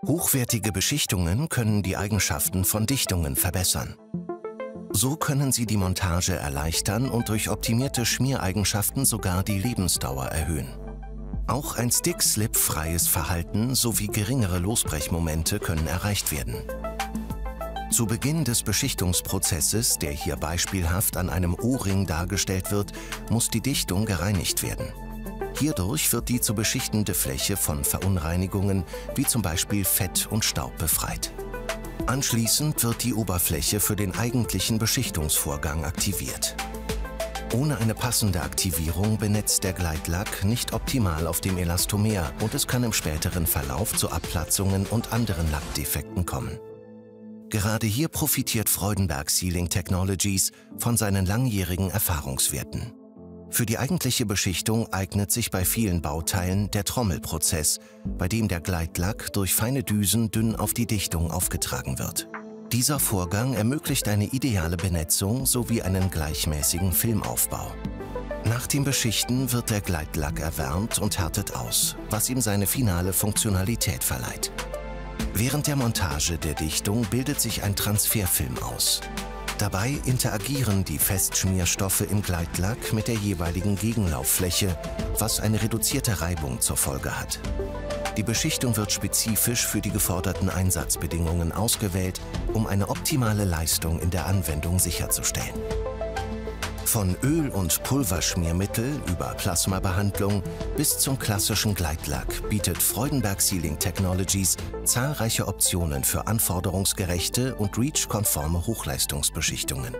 Hochwertige Beschichtungen können die Eigenschaften von Dichtungen verbessern. So können sie die Montage erleichtern und durch optimierte Schmiereigenschaften sogar die Lebensdauer erhöhen. Auch ein Stick-Slip-freies Verhalten sowie geringere Losbrechmomente können erreicht werden. Zu Beginn des Beschichtungsprozesses, der hier beispielhaft an einem O-Ring dargestellt wird, muss die Dichtung gereinigt werden. Hierdurch wird die zu beschichtende Fläche von Verunreinigungen wie zum Beispiel Fett und Staub befreit. Anschließend wird die Oberfläche für den eigentlichen Beschichtungsvorgang aktiviert. Ohne eine passende Aktivierung benetzt der Gleitlack nicht optimal auf dem Elastomer und es kann im späteren Verlauf zu Abplatzungen und anderen Lackdefekten kommen. Gerade hier profitiert Freudenberg Sealing Technologies von seinen langjährigen Erfahrungswerten. Für die eigentliche Beschichtung eignet sich bei vielen Bauteilen der Trommelprozess, bei dem der Gleitlack durch feine Düsen dünn auf die Dichtung aufgetragen wird. Dieser Vorgang ermöglicht eine ideale Benetzung sowie einen gleichmäßigen Filmaufbau. Nach dem Beschichten wird der Gleitlack erwärmt und härtet aus, was ihm seine finale Funktionalität verleiht. Während der Montage der Dichtung bildet sich ein Transferfilm aus. Dabei interagieren die Festschmierstoffe im Gleitlack mit der jeweiligen Gegenlauffläche, was eine reduzierte Reibung zur Folge hat. Die Beschichtung wird spezifisch für die geforderten Einsatzbedingungen ausgewählt, um eine optimale Leistung in der Anwendung sicherzustellen. Von Öl- und Pulverschmiermittel über Plasmabehandlung bis zum klassischen Gleitlack bietet Freudenberg Sealing Technologies zahlreiche Optionen für anforderungsgerechte und REACH-konforme Hochleistungsbeschichtungen.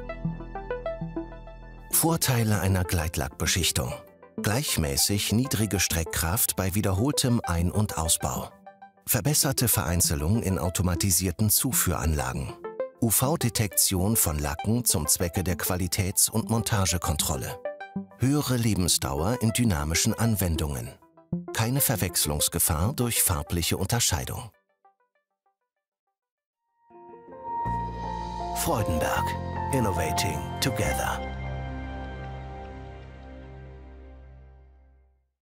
Vorteile einer Gleitlackbeschichtung: gleichmäßig niedrige Streckkraft bei wiederholtem Ein- und Ausbau, verbesserte Vereinzelung in automatisierten Zuführanlagen, UV-Detektion von Lacken zum Zwecke der Qualitäts- und Montagekontrolle, höhere Lebensdauer in dynamischen Anwendungen, keine Verwechslungsgefahr durch farbliche Unterscheidung. Freudenberg. Innovating together.